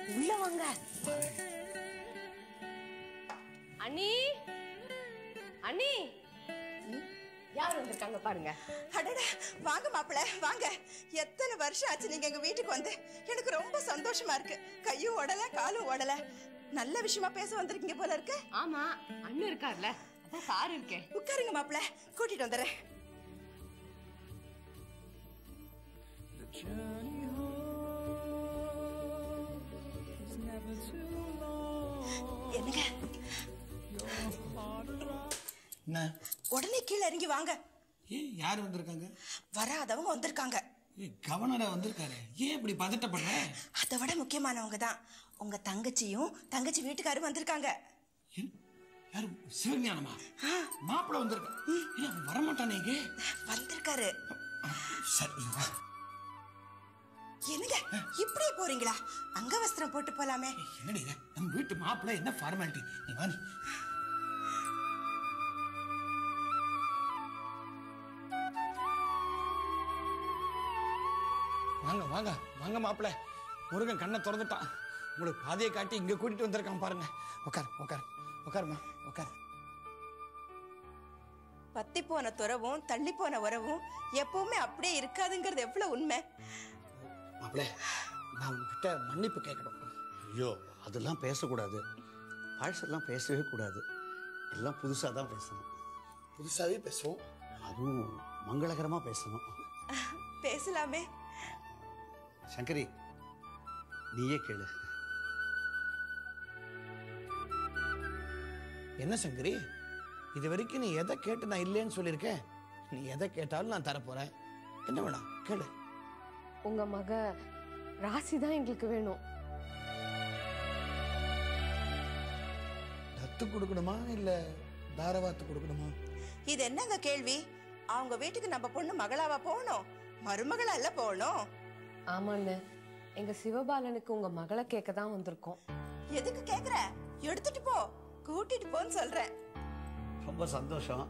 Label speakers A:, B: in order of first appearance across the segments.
A: உள்ள வாங்க. அண்ணி அண்ணி, யார் வந்திருக்காங்க பாருங்க.
B: அடடா, வாங்க மாப்பிள்ள வாங்க. எத்தனை வருஷம் ஆச்சு நீங்க எங்க வீட்டுக்கு வந்து. எனக்கு ரொம்ப சந்தோஷமா இருக்கு. கையும் ஓடல காலும் ஓடல. நல்ல விஷயமா பேச வந்திருக்கீங்க போல இருக்கு.
A: ஆமா, அண்ணன் இருக்கார்ல, அதான் சார் இருக்கேன்.
B: உட்காருங்க மாப்பிள்ள, கூட்டிட்டு வந்துடுறேன். என்னங்க, உடனே கீழே இறங்கி வாங்க.
C: ஏன் யார் வந்திருக்காங்க?
B: வராதவங்க வந்திருக்காங்க.
C: கவர்னரா வந்திருக்காரு. ஏன் இப்படி பதட்டப்படுற?
B: அதை விட முக்கியமானவங்க தான். உங்க தங்கச்சியும் தங்கச்சி வீட்டுக்காரும் வந்திருக்காங்க.
C: யாரு? சிவஞானமா? மாப்பிள்ள வந்திருக்கா? வரமாட்டானே.
B: வந்திருக்காரு.
C: சரி,
B: என்னங்க இப்படியே போறீங்களா? அங்க வஸ்திரம் போட்டு போலாமே.
C: என்னடி நம்ம வீட்டு மாப்பிள்ள, என்ன ஃபார்மாலிட்டி? நீ வா. வாங்க வாங்க வாங்க மாப்பிள்ள. முருகன் கண்ணை திறந்துட்டான். உங்களுக்கு பாதையை காட்டி இங்க கூட்டிட்டு வந்திருக்கான் பாருங்க. உட்கார் உட்கார் உட்காருமா உட்கார்.
B: பத்தி போன துறவும் தள்ளி போன உறவும் எப்பவுமே அப்படியே இருக்காதுங்கிறது எவ்வளவு உண்மை.
C: மாப்பிள்ள, நான் உங்ககிட்ட மன்னிப்பு கேட்கணும்.
D: ஐயோ, அதெல்லாம் பேசக்கூடாது. பழசெல்லாம் பேசவே கூடாது. எல்லாம் புதுசாக தான் பேசணும்.
C: புதுசாகவே பேசுவோம்.
D: அதுவும் மங்களகரமாக பேசணும்.
B: பேசலாமே.
D: சங்கரி, நீயே கேளு.
C: என்ன சங்கரி, இது வரைக்கும் நீ எதை கேட்டு நான் இல்லைன்னு சொல்லியிருக்கேன். நீ எதை கேட்டாலும் நான் தரப்போறேன். என்ன வேணும் கேளு.
A: உங்க மக ராசி தான் எங்களுக்கு வேணும்.
C: தத்து கொடுக்கணுமா இல்ல தாரவாத்து கொடுக்கணுமா?
B: இது என்னங்க கேள்வி? அவங்க வீட்டுக்கு நம்ம பொண்ணு மகளாவா போகணும், மருமகளா இல்ல போகணும்.
A: ஆமாண்ண, எங்க சிவபாலனுக்கு உங்க மகளை கேட்க தான் வந்திருக்கோம்.
B: எதுக்கு கேக்குற? எடுத்துட்டு போ, கூட்டிட்டு போன்னு சொல்றேன்.
D: ரொம்ப சந்தோஷம்.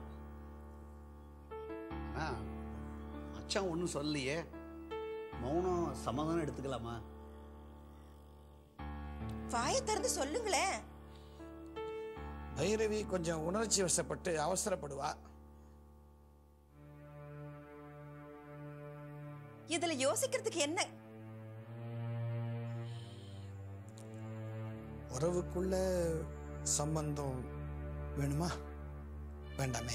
D: மச்சான் ஒன்றும் சொல்லலையே. மௌனம் சமாதானம் எடுத்துக்கலாமா?
B: வாயை திறந்து சொல்லுங்களேன்.
C: பைரவி கொஞ்சம் உணர்ச்சி வசப்பட்டு அவசரப்படுவா.
B: இதுல யோசிக்கிறதுக்கு என்ன?
C: உறவுக்குள்ள சம்பந்தம் வேணுமா வேண்டாமே?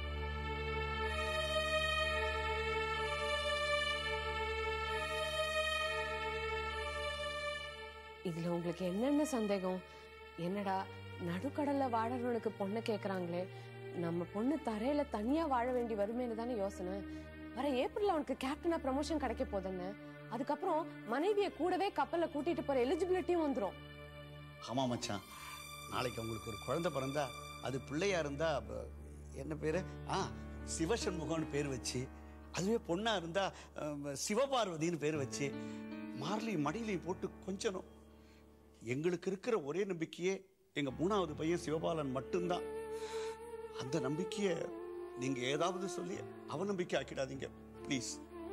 A: இதுல உங்களுக்கு என்னென்ன சந்தேகம்? என்னடா நடுக்கடல்ல வாழறவனுக்கு பொண்ணை கேக்குறாங்களே, நம்ம பொண்ணு தரையில தனியா வாழ வேண்டி வருமேன்னு தானே யோசனை. வர ஏப்ரல் அவனுக்கு கேப்டனா ப்ரமோஷன் கிடைக்க போதுன்னு. அதுக்கப்புறம் மனைவியை கூடவே கப்பல்ல கூட்டிட்டு போற எலிஜிபிலிட்டியும் வந்துரும்.
D: ஆமா மச்சான், நாளைக்கு அவங்களுக்கு ஒரு குழந்தை பிறந்தா அது பிள்ளையா இருந்தா என்ன பேரு? சிவசண்முகம்னு பேர் வச்சு, அதுவே பொண்ணா இருந்தா சிவபார்வதினு பேர் வச்சு மார்லையும் மடியிலையும் போட்டு கொஞ்சணும். எங்களுக்கு இருக்கிற ஒரே நம்பிக்கையே எங்க 3வது பையன் சிவபாலன் மட்டும்தான். அந்த நம்பிக்கைய நீங்க ஏதாவது சொல்லி அவநம்பிக்கை ஆக்கிடாதீங்க ப்ளீஸ்.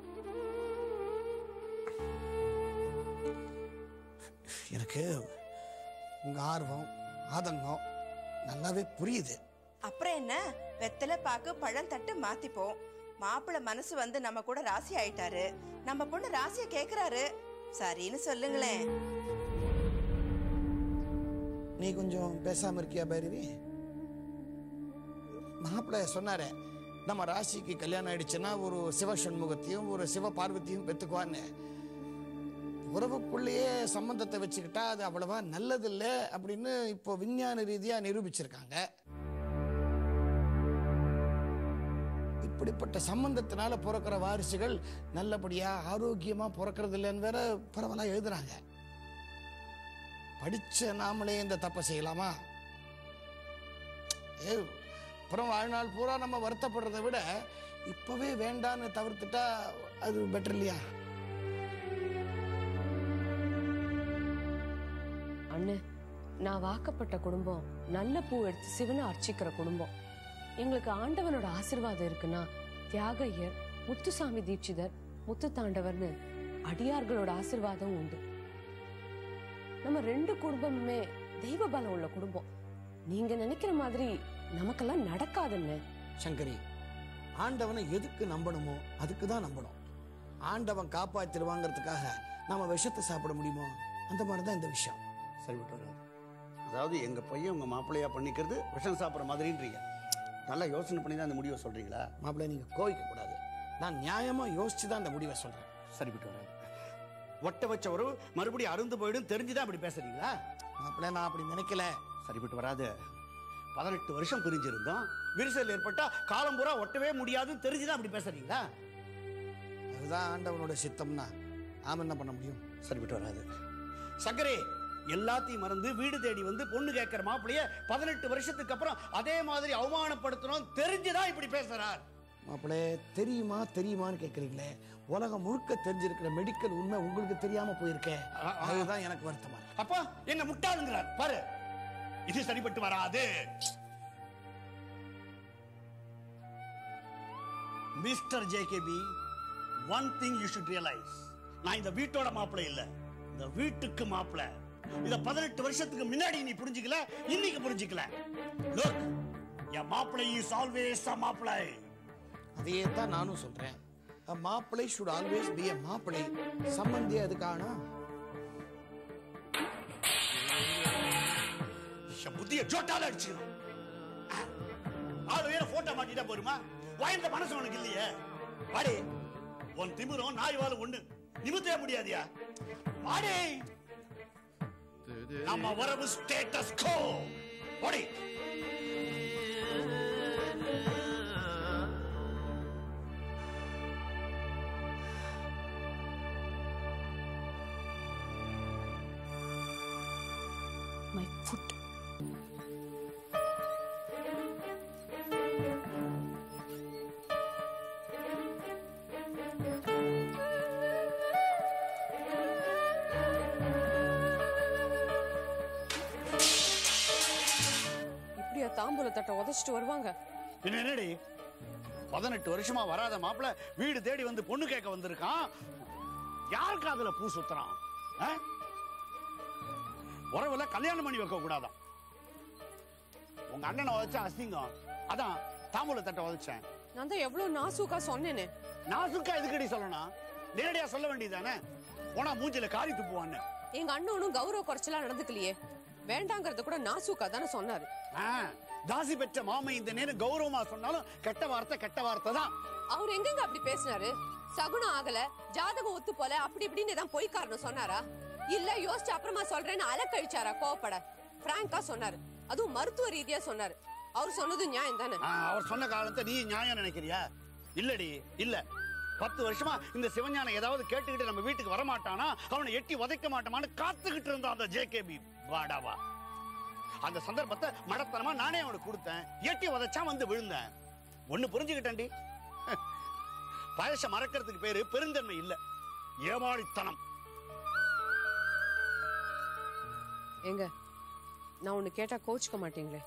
C: எனக்கு உங்க ஆர்வம் ஆதங்கம் நல்லாவே புரியுது.
B: அப்புறம் என்ன, வெத்தலை பாக்கு பழம் தட்டு மாத்திப்போம். மாப்பிள்ள மனசு வந்து நம்ம கூட ராசி ஆயிட்டாரு. நம்ம பொண்ணு ராசிய கேக்குறாரு, சரின்னு சொல்லுங்களேன்.
C: நீ கொஞ்சம் பேசாம இருக்கியா பைரவி? மாப்பிள்ள சொன்னாரே, நம்ம ராசிக்கு கல்யாணம் ஆயிடுச்சுன்னா ஒரு சிவசண்முகத்தையும் ஒரு சிவபார்வதியும் பெத்துக்குவான்னு. உறவுக்குள்ளேயே சம்பந்தத்தை வச்சுக்கிட்டா அது அவ்வளவா நல்லது இல்லை அப்படின்னு இப்போ விஞ்ஞான ரீதியா நிரூபிச்சிருக்காங்க. இப்படிப்பட்ட சம்பந்தத்தினால பிறக்கிற வாரிசுகள் நல்லபடியா ஆரோக்கியமா பிறக்கிறது இல்லைன்னு வேற பரவலா எழுதுறாங்க. படிச்ச நாமளே இந்த தப்பை செய்யலாமா? அப்புறம் வாழ்நாள் பூரா நம்ம வருத்தப்படுறதை விட இப்பவே வேண்டான்னு தவிர்த்துட்டா அது பெட்டர் இல்லையா?
A: அண்ணு, நான் வாக்கப்பட்ட குடும்பம் நல்ல பூ எடுத்து சிவனை அர்ச்சிக்கிற குடும்பம். எங்களுக்கு ஆண்டவனோட ஆசீர்வாதம் இருக்குன்னா தியாகையர், முத்துசாமி தீட்சிதர், முத்து தாண்டவர்னு அடியார்களோட ஆசீர்வாதம் உண்டு. நம்ம 2 குடும்பமுமே தெய்வ பலம் உள்ள குடும்பம். நீங்க நினைக்கிற மாதிரி நமக்கெல்லாம் நடக்காதுன்னு.
C: சங்கரி, ஆண்டவனை எதுக்கு நம்பணுமோ அதுக்கு தான் நம்பணும். ஆண்டவன் காப்பாத்திருவாங்கிறதுக்காக நம்ம விஷத்தை சாப்பிட முடியுமோ? அந்த மாதிரி தான் இந்த விஷயம்.
D: சரி விட்டு வராது. அதாவது எங்க பையன் உங்க மாப்பிள்ளையா பண்ணிக்கிறது விஷம் சாப்பிட்ற மாதிரின்றீங்க. நல்லா யோசனை பண்ணி தான் அந்த முடிவை சொல்றீங்களா?
C: மாப்பிள்ளை, நீங்க கோவிக்க கூடாது. நான் நியாயமா யோசிச்சு தான் அந்த முடிவை சொல்றேன்.
D: சரி விட்டு வராது. ஒட்ட வச்ச உறவு மறுபடியும் அருந்து போயிடும் தெரிஞ்சுதான் அப்படி பேசுறீங்களா?
C: மாப்பிள்ளை, நான் அப்படி நினைக்கல.
D: சரிப்பட்டு வராது. 18 வருஷம் பிரிஞ்சிருந்தோம். விரிசல் ஏற்பட்டா காலம் பூரா ஒட்டவே முடியாதுன்னு தெரிஞ்சுதான் அப்படி பேசுறீங்களா?
C: அதுதான் ஆண்டவனோட சித்தம்னா நாம என்ன பண்ண முடியும்?
D: சரிப்பட்டு வராது. சங்கரே, எல்லாத்தையும் மறந்து வீடு தேடி வந்து பொண்ணு கேட்கிற மாப்பிளைய 18 வருஷத்துக்கு அப்புறம் அதே மாதிரி அவமானப்படுத்தணும் தெரிஞ்சுதான் இப்படி பேசுறார்.
C: மாப்பிள்ளை, தெரியுமான்னு கேக்குறீங்களே. உலகம் முழுக்க தெரிஞ்சிருக்கிற மெடிக்கல் உண்மை உங்களுக்கு தெரியாம போயிருக்கே. அதுதான் எனக்கு வருத்தமா.
D: அப்பா என்ன முட்டாளுங்கிறார் பாரு. இது சரிப்பட்டு வராது. Mister JKP, one thing you should realise. நான் இந்த வீட்டோட மாப்பிள்ளை இல்ல, இந்த வீட்டுக்கு மாப்பிள்ளை. இத 18 வருஷத்துக்கு முன்னாடி நீ புரிஞ்சுக்கல, இன்னைக்கு புரிஞ்சுக்கல. Look, your மாப்பிள்ளை is always a மாப்பிள்ளை.
C: அதையே தான் நானும் சொல்றேன். A மாப்பிள்ளை should always be a மாப்பிள்ளை. சம்பந்தி அதுக்கான
D: புத்திய ஜோட்டால அடிச்சிடும். ஆளு வேற போட்டோ மாட்டிட்டா போருமா? வாய்ந்த மனசு உனக்கு இல்லையே. வாடி, உன் திமிரும் நாய் வாழ ஒண்ணு நிமித்தவே முடியாதியா? வாடி, நம்ம வரவு ஸ்டேட்டஸ் கோ. வாடி.
A: My foot. இப்படியா தாம்பூல தட்டை உதைச்சிட்டு வருவாங்க?
D: என்னடி 18 வருஷமா வராத மாப்பிள்ள வீடு தேடி வந்து பொண்ணு கேட்க வந்திருக்கான். யாருக்கு அதுல பூ சுத்துறான்? உறவுல கல்யாணம் பண்ணி வைக்க கூடாதான். உங்க அண்ணனை உதச்ச அசிங்கம், அதான் தாம்பூல தட்டை உதச்சேன்.
A: நான் தான் எவ்வளவு நாசூக்கா சொன்னேனே.
D: நாசுக்கா எதுக்கடி சொல்லணும்? நேரடியா சொல்ல வேண்டியதானே. போனா மூஞ்சில காரி துப்புவான்னு.
A: எங்க அண்ணனும் கௌரவ குறைச்சலா நடந்துக்கலையே. வேண்டாங்கிறத கூட நாசூக்கா தானே சொன்னாரு.
D: தாசி பெற்ற மாமை இந்த நேரம் கௌரவமா சொன்னாலும் கெட்ட வார்த்தை தான்.
A: அவர் எங்கெங்க அப்படி பேசினாரு? சகுனம் ஆகல, ஜாதகம் ஒத்து போல, அப்படி இப்படின்னு தான் பொய் காரணம் சொன்னாரா? இல்ல யோசிச்சு அப்புறமா சொல்றேன்னு அலக்கழிச்சாரா? கோவப்பட பிராங்கா சொன்னாரு, அதுவும் மருத்துவ ரீதியா சொன்னாரு. அவர் சொன்னது நியாயம் தானே?
D: அவர் சொன்ன காலத்தை நீ நியாயம் நினைக்கிறியா? இல்லடி இல்ல. 10 வருஷமா இந்த சிவஞானம் ஏதாவது கேட்டுக்கிட்டு நம்ம வீட்டுக்கு வரமாட்டானா, அவனை எட்டி உதைக்க மாட்டோமான்னு காத்துக்கிட்டு இருந்தான் அந்த ஜேகேபி. வாடாவா. அந்த சந்தர்ப்பத்தை மடத்தனமா நானே அவனுக்கு கொடுத்தேன். எட்டி உதைச்சா வந்து விழுந்தேன். ஒண்ணு புரிஞ்சுக்கிட்டேன்டி, பழச மறக்கிறதுக்கு பேரு பெருந்தன்மை இல்ல, ஏமாளித்தனம்.
A: எங்க நான் ஒண்ணு கேட்டா கோச்சுக்க மாட்டீங்களே?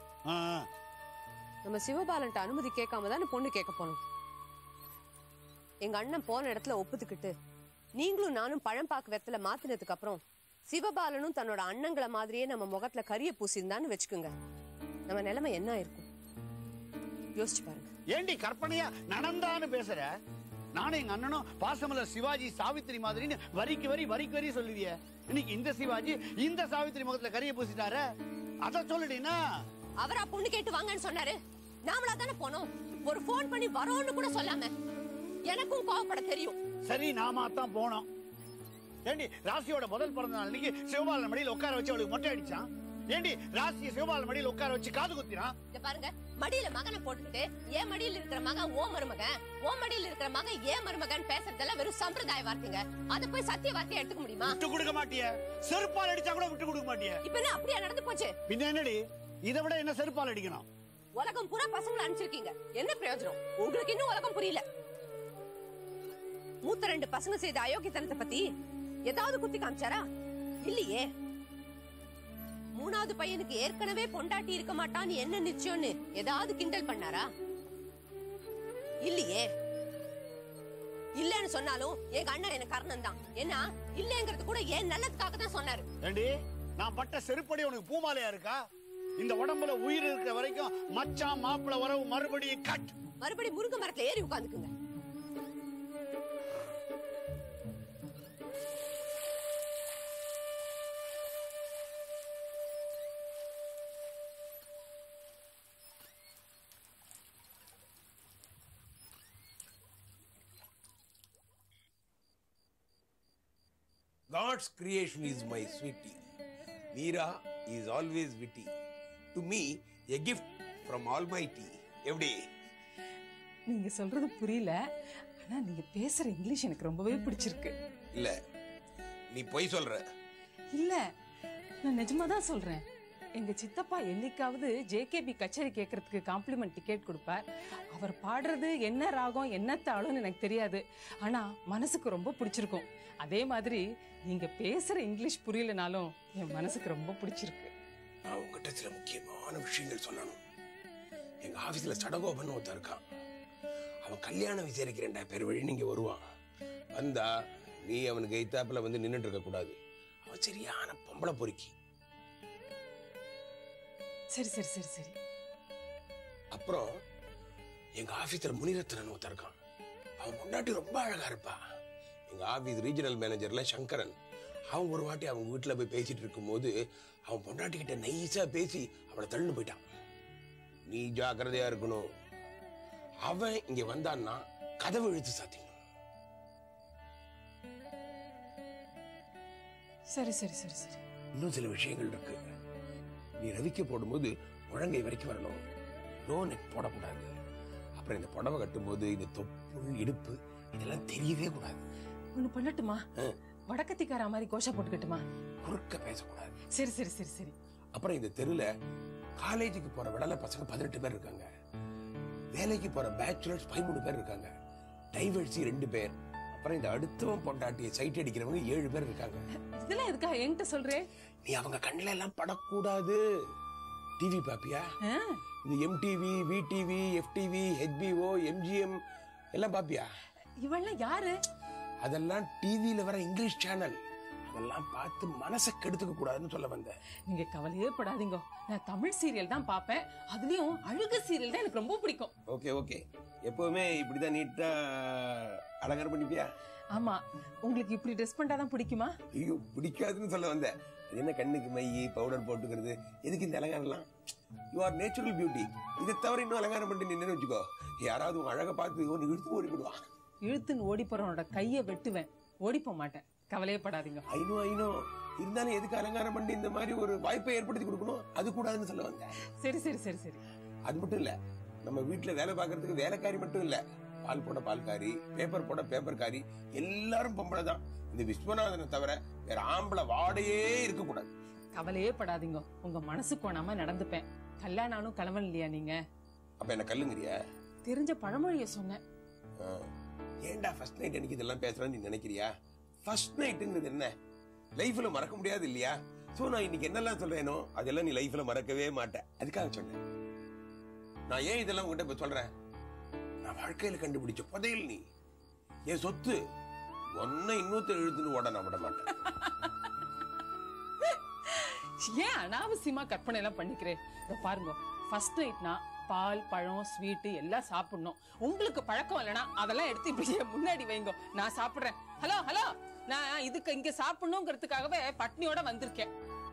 A: நம்ம சிவபாலன்ட்ட அனுமதி கேட்காம தானே பொண்ணு கேட்க போனோம். எங்க அண்ணன் போன இடத்துல ஒப்புத்துக்கிட்டு நீங்களும் நானும் பழம்பாக்கு வெத்தல மாத்தினதுக்கு அப்புறம் சிவபாலனும் தன்னோட அண்ணங்களை மாதிரியே நம்ம முகத்துல கரிய பூசிருந்தான்னு வச்சுக்கோங்க, நம்ம நிலைமை என்ன இருக்கும் யோசிச்சு பாருங்க.
D: ஏண்டி கற்பனையா நடந்தான்னு பேசுற? நானும் எங்க அண்ணனும் பாசமலர் சிவாஜி சாவித்திரி மாதிரின்னு வரிக்கு வரி சொல்லுவிய. இன்னைக்கு இந்த சிவாஜி இந்த சாவித்திரி முகத்துல கரிய பூசிட்டாரு. அத சொல்லுடினா.
A: அவரா பொண்ணு கேட்டு வாங்கன்னு சொன்னாரு, நாமளா தானே போனோம். ஒரு போன் பண்ணி வரோன்னு கூட சொல்லாம. எனக்கும் கோவப்பட தெரியும்.
D: சரி, நாம தான் போனோம். ஏண்டி ராசியோட முதல் பிறந்த நாள் அன்னைக்கு சிவபாலன் மடியில உட்கார வச்சு அவளுக்கு மொட்டை அடிச்சான். ஏண்டி ராசியை சிவபாலன் மடியில உட்கார வச்சு காது குத்தினான்.
A: பாருங்க, மடியில மகனை போட்டுக்கிட்டு ஏன் மடியில இருக்கிற மகன் ஓ மருமகன், ஓ மடியில இருக்கிற மகன் ஏன் மருமகன் பேசுறதெல்லாம் வெறும் சம்பிரதாய வார்த்தைங்க. அத போய் சத்திய வார்த்தையை எடுத்துக்க முடியுமா?
D: விட்டு கொடுக்க மாட்டிய. செருப்பால் அடிச்சா கூட விட்டு கொடுக்க மாட்டிய.
A: இப்ப என்ன அப்படியே நடந்து போச்சு?
D: பின்ன என்னடி, இதை விட என்ன செருப்பால் அடிக்கணும்?
A: உலகம் பூரா பசங்களை அனுப்பிச்சிருக்கீங்க, என்ன பிரயோஜனம்? உங்களுக்கு இன்னும் உலகம் புரியல. மூத்த 2 பசங்க செய்த அயோக்கியத்தனத்தை பத்தி ஏதாவது குத்தி காமிச்சாரா? இல்லையே. 3வது பையனுக்கு ஏற்கனவே பொண்டாட்டி இருக்க மாட்டான்னு என்ன நிச்சயம்னு ஏதாவது கிண்டல் பண்ணாரா? இல்லையே.
E: இல்லன்னு சொன்னாலும் எங்க அண்ணன் எனக்கு கர்ணன் தான். ஏன்னா இல்லங்கிறது கூட ஏன் நல்லதுக்காக தான் சொன்னாரு.
D: ஏண்டி நான் பட்ட செருப்படி உனக்கு பூமாலையா இருக்கா? இந்த உடம்புல உயிர் இருக்கிற வரைக்கும் மச்சான் மாப்பிள வரவு மறுபடியும் கட்.
E: மறுபடியும் முருங்கை மரத்துல ஏறி உட்கார்ந்துக்குங்க.
F: God's creation is my sweetie. Meera is always witty. To me, a gift from Almighty. எப்படி?
G: நீங்க சொல்றது புரியல, ஆனா நீங்க பேசுற இங்கிலீஷ் எனக்கு ரொம்பவே பிடிச்சிருக்கு.
F: இல்ல, நீ பொய் சொல்ற.
G: இல்ல, நான் நிஜமா தான் சொல்றேன். எங்க சித்தப்பா என்னைக்காவது ஜேகேபி கச்சேரி கேட்கறதுக்கு காம்ப்ளிமெண்ட் டிக்கெட் கொடுப்பார். அவர் பாடுறது என்ன ராகம் என்ன தாளம்னு எனக்கு தெரியாது, ஆனா மனசுக்கு ரொம்ப பிடிச்சிருக்கும். அதே மாதிரி நீங்க பேசுற இங்கிலீஷ் புரியலனாலும் என் மனசுக்கு ரொம்ப பிடிச்சிருக்கு.
F: நான் உங்ககிட்ட சில முக்கியமான விஷயங்கள் சொல்லணும். எங்க ஆபீஸ்ல சடகோபன் ஒருத்தன் இருக்கான். அவன் கல்யாணம் விசாரிக்கிறேன்டா பேர் வழி நீங்க வருவான். வந்தா நீ அவனுக்கு எய்தாப்புல வந்து நின்றுட்டு இருக்க கூடாது. அவன் சரியான பொம்பளை பொறுக்கி.
G: சரி சரி சரி சரி.
F: அப்புறம் எங்க ஆபீஸ்ல முனிரத்னன் ஒருத்தன் இருக்கான். அவன் முன்னாடி ரொம்ப அழகா இருப்பா. எங்க ஆபீஸ் ரீஜனல் மேனேஜர்ல சங்கரன். அவன் ஒரு வாட்டி அவங்க வீட்டுல போய் பேசிட்டு இருக்கும் போது அவன் பொண்டாட்டி கிட்ட நைஸா பேசி அவளை தள்ளுன்னு போயிட்டான். நீ ஜாக்கிரதையா இருக்கணும். அவன் இங்க வந்தான்னா கதவு இழுத்து சாத்திங்க.
G: சரி சரி சரி சரி.
F: இன்னும் சில விஷயங்கள் இருக்கு. நீ ரவிக்க போடும்போது முழங்கை வரைக்கும் வரணும். லோ நெக் போடக்கூடாது. அப்புறம் இந்த புடவை கட்டும் போது இந்த தொப்புள் இடுப்பு இதெல்லாம் தெரியவே கூடாது.
G: ஒண்ணு பண்ணட்டுமா? வடக்கத்திக்கார மாதிரி கோஷா போட்டுக்கட்டுமா?
F: குறுக்க பேசக்கூடாது.
G: சரி சரி சரி சரி.
F: அப்புறம் இந்த தெருல காலேஜுக்கு போற விடல பசங்க 18 பேர் இருக்காங்க. வேலைக்கு போற பேச்சுலர்ஸ் 13 பேர் இருக்காங்க. டைவர்சி 2 பேர். அப்புறம் இந்த அடுத்தவன் பொண்டாட்டியை சைட் அடிக்கிறவங்க 7 பேர் இருக்காங்க.
G: இதெல்லாம் எதுக்கா என்கிட்ட சொல்றே?
F: நீ அவங்க கண்ணில எல்லாம் படக்கூடாது. டிவி பாப்பியா? இது MTV, VTV, FTV, HBO, MGM எல்லாம் பாப்பியா?
G: இவெல்லாம் யாரு?
F: அதெல்லாம் டிவியில வர இங்கிலீஷ் சேனல். அதெல்லாம் பார்த்து மனசை கெடுத்துக்க கூடாதுன்னு சொல்ல வந்தேன்.
G: நீங்க கவலையே படாதீங்க. நான் தமிழ் சீரியல் தான் பாப்பேன். அதுலயும் அழுகு சீரியல் தான் எனக்கு ரொம்ப பிடிக்கும்.
F: Okay okay. எப்பவுமே இப்படிதான் நீட்டா அலங்காரம் பண்ணிப்பியா?
G: ஆமா. உங்களுக்கு இப்படி ட்ரெஸ் பண்ணாதான் பிடிக்குமா?
F: ஐயோ பிடிக்காதுன்னு சொல்ல வந்தேன். என்ன கண்ணுக்கு மை பவுடர் போட்டுக்கிறது எதுக்கு இந்த அலங்காரம்லாம்? You are natural beauty. இதை தவிர இன்னும் அலங்காரம் பண்ணி நின்னு வச்சுக்கோ, யாராவது உங்க அழகை பார்த்து ஒன்று இழுத்து ஓடி போடுவான்.
G: இழுத்துன்னு ஓடி போறவனோட கையை வெட்டுவேன். ஓடி போக மாட்டேன். கவலையே படாதீங்க.
F: ஐநோ இருந்தாலும் எதுக்கு அலங்காரம் பண்ணி இந்த மாதிரி ஒரு வாய்ப்பை ஏற்படுத்தி கொடுக்கணும்? அது கூடாதுன்னு சொல்ல வந்தேன்.
G: சரி சரி சரி சரி.
F: அது மட்டும் இல்ல, நம்ம வீட்டுல வேலை பார்க்கறதுக்கு வேலைக்காரி மட்டும் இல்ல, பால் போட பால்காரி, பேப்பர் போட பேப்பர்காரி, எல்லாரும் பொம்பளை தான். இந்த விஸ்வநாதனை தவிர வேற ஆம்பளை வாடையே இருக்க கூடாது.
G: கவலையே படாதீங்க. உங்க மனசு கோணாம நடந்துப்பேன். கல்யாணம் கணவன் இல்லையா நீங்க?
F: அப்ப என்ன கல்லுங்கிறியா?
G: தெரிஞ்ச பழமொழிய சொன்னேன்.
F: ஏன்டா ஃபர்ஸ்ட் நைட் எனக்கு இதெல்லாம் பேசுறேன்னு நீ நினைக்கிறியா? ஃபர்ஸ்ட் நைட்டுங்கிறது என்ன லைஃப்ல மறக்க முடியாது இல்லையா? சோ நான் இன்னைக்கு என்னெல்லாம் சொல்றேனோ அதெல்லாம் நீ லைஃப்ல மறக்கவே மாட்டேன். அதுக்காக சொன்னேன். நான் ஏன் இதெல்லாம் உங்ககிட்ட இப்ப சொல்றேன்? நான் வாழ்க்கையில கண்டுபிடிச்ச புதையல் நீ. என் சொத்து. ஒன்ன இன்னொருத்த எழுதுன்னு ஓட நான் விட மாட்டேன்.
G: ஏன் அனாவசியமா கற்பனை எல்லாம் பண்ணிக்கிறேன்? பாருங்க, ஃபர்ஸ்ட் நைட்னா பால் பழம் ஸ்வீட்டு எல்லாம் சாப்பிடணும். உங்களுக்கு பழக்கம் இல்லைன்னா அதெல்லாம் எடுத்து இப்படி முன்னாடி வைங்க, நான் சாப்பிடுறேன். ஹலோ ஹலோ, நான் இதுக்கு இங்க சாப்பிடணுங்கிறதுக்காகவே பட்னியோட வந்திருக்கேன்.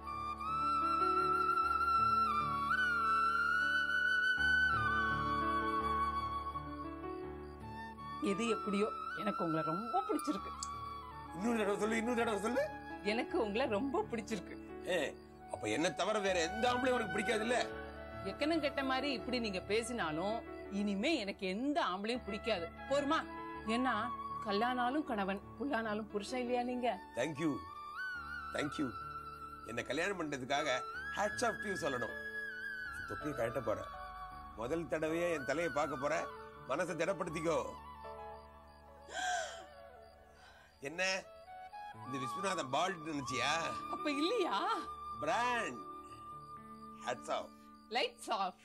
G: எது எப்படியோ எனக்கு உங்களை ரொம்ப பிடிச்சிருக்கு.
F: இன்னொரு தடவை சொல்லு.
G: எனக்கு உங்களை ரொம்ப பிடிச்சிருக்கு.
F: அப்ப என்ன தவிர வேற எந்த ஆம்பளையும் உனக்கு பிடிக்காது இல்ல?
G: எக்கனும் கெட்ட மாதிரி இப்படி நீங்க பேசினாலும் இனிமே எனக்கு எந்த ஆம்பளையும் பிடிக்காது. போருமா? ஏன்னா கல்யாணாலும் கணவன், புல்லானாலும் புருஷன் இல்லையா நீங்க?
F: தேங்க்யூ. என்ன கல்யாணம் பண்றதுக்காக ஹேட்ஸ் ஆஃப் டு யூ சொல்லணும். தொப்பியை கழட்ட போறேன். முதல் தடவையே என் தலையை பார்க்க போறேன். மனசை திடப்படுத்திக்கோ. என்ன இந்த விஸ்வநாதன் பால்ட் நினைச்சியா?
G: அப்ப இல்லையா?
F: Brand. Hats off.
G: Lights off.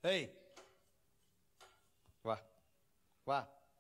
D: ஏய் வா வா,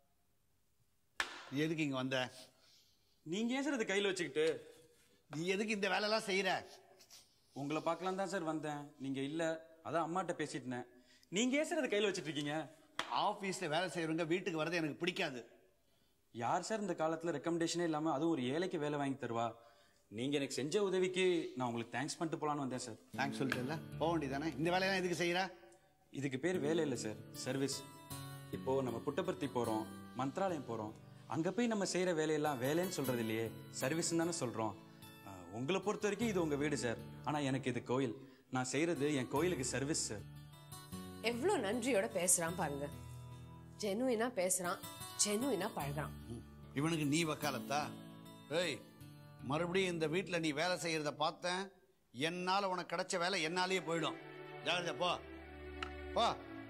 D: நீ எதுக்கு இங்க வந்த?
H: நீங்க ஏன் சார் அதை கையில வச்சுக்கிட்டு?
D: நீ எதுக்கு இந்த வேலையெல்லாம் செய்யற?
H: உங்களை பார்க்கலாம் தான் சார் வந்தேன், நீங்க இல்ல, அதான் அம்மாட்ட பேசிட்டேன். நீங்க ஏன் சார் அதை கையில வச்சிட்டு இருக்கீங்க?
D: ஆபீஸ்ல வேலை செய்யறவங்க வீட்டுக்கு வரது எனக்கு பிடிக்காது.
H: யார் சார் இந்த காலத்துல ரெக்கமெண்டேஷனே இல்லாம அதுவும் ஒரு ஏழைக்கு வேலை வாங்கி தருவா? நீங்க எனக்கு செஞ்ச உதவிக்கு நான் உங்களுக்கு தேங்க்ஸ் பண்ணிட்டு போலான்னு வந்தேன் சார்.
D: தேங்க்ஸ் சொல்லிட்டு போக வேண்டியதானே? இந்த வேலையெல்லாம் எதுக்கு செய்யற?
H: இதுக்கு பேர் வேலை இல்லை சார், சர்வீஸ். இப்போ நம்ம புட்டபர்த்தி போறோம், மந்த்ராலயம் போறோம், அங்க போய் நம்ம செய்யற வேலையெல்லாம் வேலைன்னு சொல்றது இல்லையே, சர்வீஸ் தானே சொல்றோம். உங்களை பொறுத்த வரைக்கும் இது உங்க வீடு சார், ஆனா எனக்கு இது கோயில். நான் செய்யறது என் கோயிலுக்கு சர்வீஸ் சார்.
A: எவ்வளவு நன்றியோட பேசுறான் பாருங்க. ஜெனுவினா பேசுறான், ஜெனுவினா பழகுறான்.
D: இவனுக்கு நீ வக்காலத்தா? ஏய், மறுபடியும் இந்த வீட்டுல நீ வேலை செய்யறத பார்த்தேன், என்னால உனக்கு கிடைச்ச வேலை என்னாலேயே போயிடும். ஜாகிரதை, போ போ.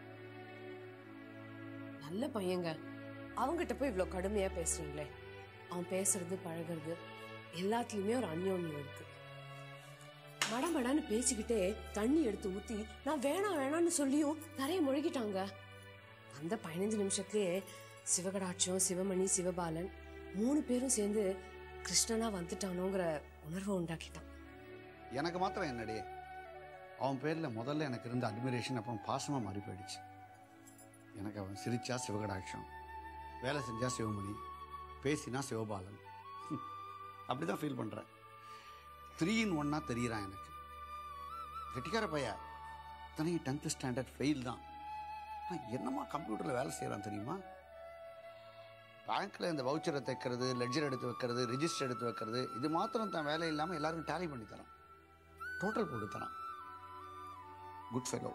A: நல்ல பையங்க, அவங்கிட்ட போய் இவ்வளவு கடுமையா பேசுறீங்களே. அவன் பேசுறது பழகிறது எல்லாத்துலயுமே ஒரு அந்யோன்யம் இருக்கு. மடமடான்னு பேசிக்கிட்டே தண்ணி எடுத்து ஊத்தி நான் வேணாம் வேணான்னு சொல்லியும் நிறைய முழுகிட்டாங்க. அந்த 15 நிமிஷத்துலயே சிவகடாட்சம், சிவமணி, சிவபாலன் 3 பேரும் சேர்ந்து கிருஷ்ணனா வந்துட்டானோங்கிற உணர்வை உண்டாக்கிட்டான்.
D: எனக்கு மாத்திரம் என்னடி, அவன் பேர்ல முதல்ல எனக்கு இருந்த அட்மிரேஷன் அப்புறம் பாசமா மாறி போயிடுச்சு. எனக்கு அவன் சிரிச்சா சிவகடாட்சம், வேலை செஞ்சா சிவமணி, பேசினா சிவபாலன். அப்படிதான் ஃபீல் பண்றேன். 3 in 1 தெரியுறான் எனக்கு. கெட்டிக்கார பையா, இத்தனையும் 10th ஸ்டாண்டர்ட் ஃபெயில் தான். என்னமா கம்ப்யூட்டர்ல வேலை செய்யறான் தெரியுமா? பேங்க்ல இந்த வவுச்சரை தைக்கிறது, லெட்ஜர் எடுத்து வைக்கிறது, ரிஜிஸ்டர் எடுத்து வைக்கிறது, இது மாத்திரம் தான் வேலை இல்லாமல் எல்லாருக்கும் டேலி பண்ணி தரான், டோட்டல் போட்டு தரான். Good fellow,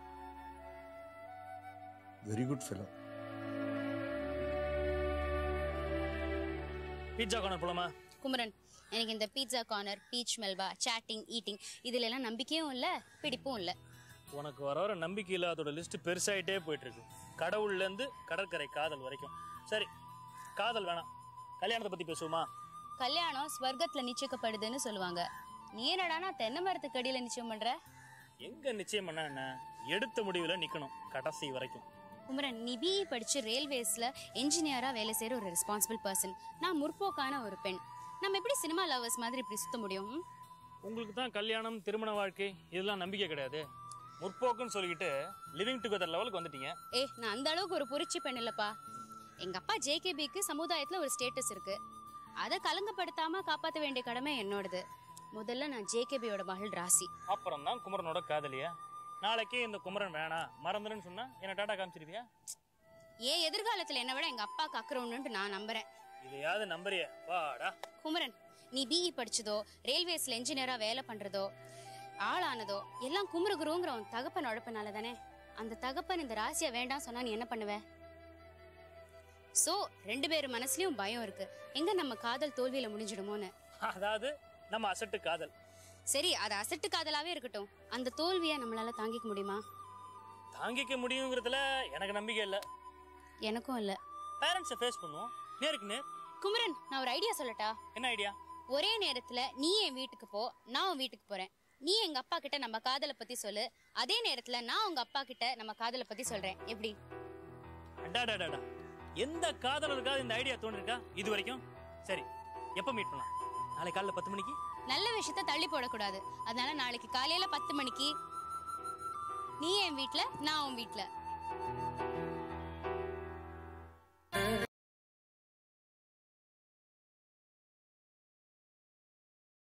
D: very good fellow.
I: Pizza corner போலாமா?
J: குமரன், எனக்கு இந்த பீட்சா கார்னர், பீச் மெல்வா, சாட்டிங், ஈட்டிங் இதுல எல்லாம் நம்பிக்கையும் இல்லை, பிடிப்பும் இல்லை.
I: உனக்கு வர வர நம்பிக்கை இல்லை, அதோட லிஸ்ட் பெருசாயிட்டே போயிட்டு இருக்கு. கடவுள்லேருந்து கடற்கரை காதல் வரைக்கும். சரி, காதல் வேணாம், கல்யாணத்தை பத்தி பேசுவோமா?
J: கல்யாணம் ஸ்வர்க்கத்துல நிச்சயிக்கப்படுதுன்னு சொல்லுவாங்க. நீ என்னடானா தென்னை மரத்துக்கு அடியில நிச்சயம் பண்ற?
I: எங்க நிச்சயம் பண்ணா என்ன, எடுத்த முடிவுல நிக்கணும் கடைசி வரைக்கும்.
J: குமரன், நீ பிஇ படிச்சு ரயில்வேஸ்ல என்ஜினியரா வேலை செய்யற ஒரு ரெஸ்பான்சிபிள் பர்சன். நான் முற்போக்கான ஒரு பெண். நம்ம எப்படி சினிமா லவர்ஸ் மாதிரி இப்படி சுத்த முடியும்?
I: உங்களுக்கு தான் கல்யாணம், திருமண வாழ்க்கை இதெல்லாம் நம்பிக்கை கிடையாது. முற்போக்குன்னு சொல்லிக்கிட்டு லிவிங் டுகெதர் லெவலுக்கு வந்துட்டீங்க.
J: நான் அந்த அளவுக்கு ஒரு புரட்சி பெண் இல்லப்பா. எங்க அப்பா ஜேகேபிக்கு சமுதாயத்துல ஒரு ஸ்டேட்டஸ் இருக்கு, அதை கலங்கப்படுத்தாம காப்பாற்ற வேண்டிய கடமை என்னோடது. முதல்ல நான் ஜேகேபியோட மகள் ராசி,
I: அப்புறம் தான் குமரனோட காதலியா. நாளைக்கே இந்த குமரன் வேணாம் மறந்துடுன்னு சொன்னா என்ன டாடா காமிச்சிருவியா?
J: ஏன் எதிர்காலத்துல என்ன விட எங்க அப்பாவுக்கு அக்கறை உண்டு நான் நம்புறேன்.
I: இதையாவது நம்புறியா? வாடா
J: குமரன், நீ பிஇ படிச்சதோ, ரயில்வேஸ்ல என்ஜினியரா வேலை பண்றதோ, ஆளானதோ எல்லாம் குமரகுருங்கிற உன் தகப்பன் உழைப்பனால தானே. அந்த தகப்பன் இந்த ராசியா வேண்டாம் சொன்னா நீ என்ன பண்ணுவ? சோ 2 பேர் மனசுலயும் பயம் இருக்கு, எங்க நம்ம காதல் தோல்வியில முடிஞ்சிடுமோன்னு.
I: அதாவது நம்ம அசட்டு காதல்.
J: சரி, அது அசட்டு காதலாவே இருக்கட்டும், அந்த தோல்வியை நம்மளால தாங்கிக்க முடியுமா?
I: தாங்கிக்க முடியுங்கிறதுல எனக்கு நம்பிக்கை இல்ல.
J: எனக்கும் இல்ல.
I: பேரண்ட்ஸை ஃபேஸ் பண்ணுவோம் நேருக்கு நேர்.
J: குமரன், நான் ஒரு ஐடியா சொல்லட்டா?
I: என்ன ஐடியா?
J: ஒரே நேரத்துல நீ என் வீட்டுக்கு போ, நான் உன் வீட்டுக்கு போறேன். நீ எங்க அப்பா கிட்ட நம்ம காதலை பத்தி சொல்லு, அதே நேரத்துல நான் உங்க அப்பா கிட்ட நம்ம காதலை பத்தி சொல்றேன். எப்படி?
I: அடாடாடா, எந்த காதலருக்காவது இந்த ஐடியா தோணிருக்கா இது வரைக்கும்? சரி, எப்ப மீட் பண்ணலாம்? நாளை காலைல 10 மணிக்கு.
J: நல்ல விஷயத்த தள்ளி போடக்கூடாது, அதனால நாளைக்கு காலையில 10 மணிக்கு நீ என் வீட்டுல, நான் உன் வீட்டுல.